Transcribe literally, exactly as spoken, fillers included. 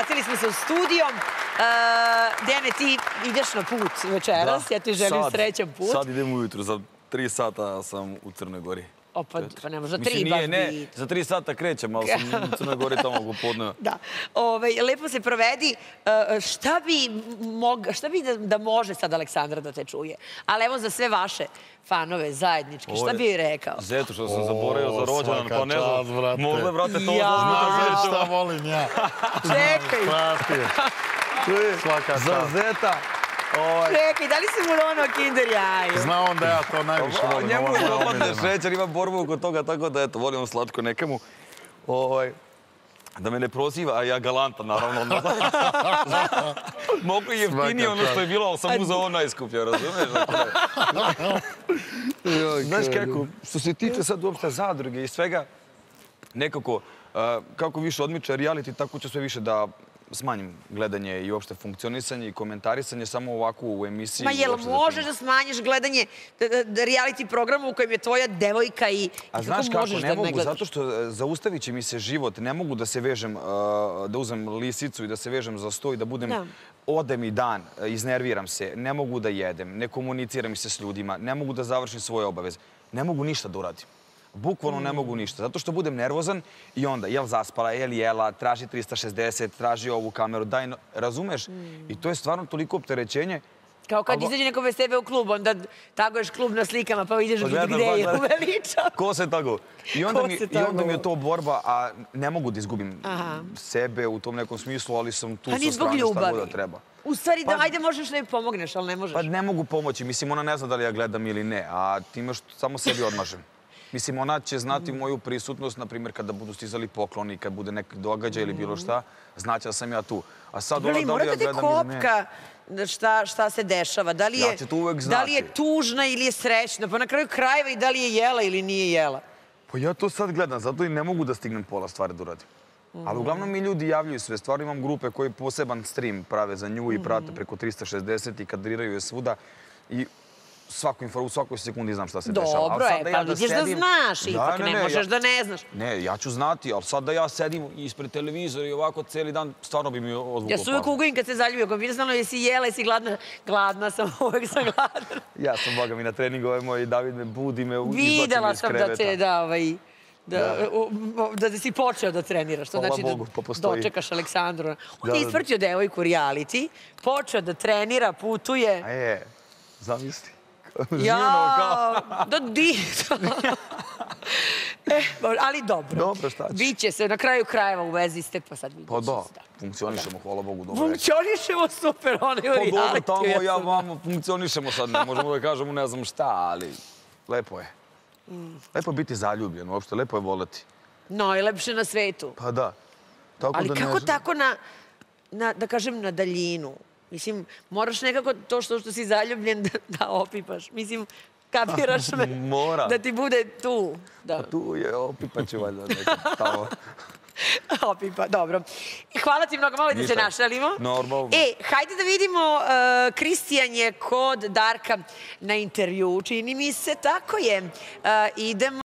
Vratili smo se u studio. Dene, ti ideš na put večeras. Ja ti želim srećan put. Sad idem ujutru. Za tri sata sam u Crnoj Gori. Opa, pa ne može, za tri baš bi... Ne, za tri sata krećem, ali sam u Crnoj Gori tamo oko podne. Da. Lepo se provedi. Šta bi da može sad Aleksandra da te čuje? Ali evo za sve vaše fanove zajednički, šta bi rekao? Zetu što sam zaboravio za rođendan, pa ne znam. Mogle, vrate, to Znaš šta volim ja. Čekaj. Za Zeta. Čekaj, da li si mu ono kinder jaje? Zna on da ja to najviše volim. Njemu je dopadne šećer, ima borbu oko toga, tako da eto, volim slatko nekemu. Da me ne proziva, a ja galantan, naravno. Mogu i jeftinije ono što je bilo, ali sam uzao ovo najskuplje, razumiješ? Znaš kako, što se tiče sad uopšte zadruge i svega, nekako, kako više odmiče reality, tako će sve više da smanjim gledanje i uopšte funkcionisanje i komentarisanje samo ovako u emisiji. Ma jel možeš da smanjiš gledanje reality programa u kojem je tvoja devojka i a znaš kako, ne mogu, zato što zaustavit će mi se život. Ne mogu da se vežem, da uzem lisicu i da se vežem za sto i da budem, ode mi dan, iznerviram se, ne mogu da jedem, ne komuniciram se s ljudima, ne mogu da završim svoje obaveze. Ne mogu ništa da uradim. Bukvalno ne mogu ništa, zato što budem nervozan i onda, jel zaspala, jel jela, traži trista šezdeset, traži ovu kameru, daj, razumeš? I to je stvarno toliko opterećenje. Kao kad izađe neko bez tebe u klub, onda taguješ klub na slikama, pa ideš gde je uveličao. Ko se tago? I onda mi je to borba, a ne mogu da izgubim sebe u tom nekom smislu, ali sam tu sa strane šta god da treba. U stvari, ajde možeš da mi pomogneš, ali ne možeš. Pa ne mogu pomoći, mislim, ona ne zna da li ja gledam ili ne, a time što samo sebi odmažem. Mislim, ona će znati moju prisutnost, na primjer, kada budu stizali pokloni, kad bude neki događaj ili bilo šta, znaće da sam ja tu. A sad ona da li ja gledam ili ne... Morate kopka šta se dešava. Da li je tužna ili je srećna, pa na kraju krajeva i da li je jela ili nije jela. Pa ja to sad gledam, zato i ne mogu da stignem pola stvari da uradim. Ali uglavnom mi ljudi javljaju sve. Stvarno imam grupe koji poseban stream prave za nju i prate preko trista šezdeset i kadriraju je svuda. I u svakoj sekundi znam šta se dešava. Dobro je, pa vidiš da znaš ipak, ne možeš da ne znaš. Ne, ja ću znati, ali sad da ja sedim ispred televizora i ovako cijeli dan, stvarno bi mi odvukao pažnju. Ja se uvijek ugojim kad se zaljubio, kad vidim jesi jela, jesi gladna. Gladna sam, uvijek sam gladna. Ja sam, boga mi, na treningu ovaj moj David me budi, me izbaci mi iz kreveta. Videla sam da te, da, ovaj... da si počeo da treniraš. To znači da dočekaš Aleksandru. On je isvrtio devojku reality, počeo da trenira, putuje. A je, zamisli. Jao, da dito. Ali dobro. Dobro, šta će? Biće se, na kraju krajeva u vezi ste, pa sad vidjet će se. Pa da, funkcionišemo, hvala Bogu. Funkcionišemo super, ono je u reality. Pa dobro, tamo ja vamo funkcionišemo sad, ne možemo da kažemo ne znam šta, ali lepo je. Lepo je biti zaljubljen, uopšte, lepo je voleti. Najlepše na svetu. Pa da. Ali kako tako na, da kažem, na daljinu? Mislim, moraš nekako to što si zaljubljen da opipaš. Mislim, kapiraš me da ti bude tu. Pa tu je, opipaću valjda nekako tamo. Opipa, dobro. Hvala ti mnogo, malo da se našalimo. Normalno. E, hajde da vidimo, Kristijan je kod Darka na intervju. Čini mi se, tako je. Idemo...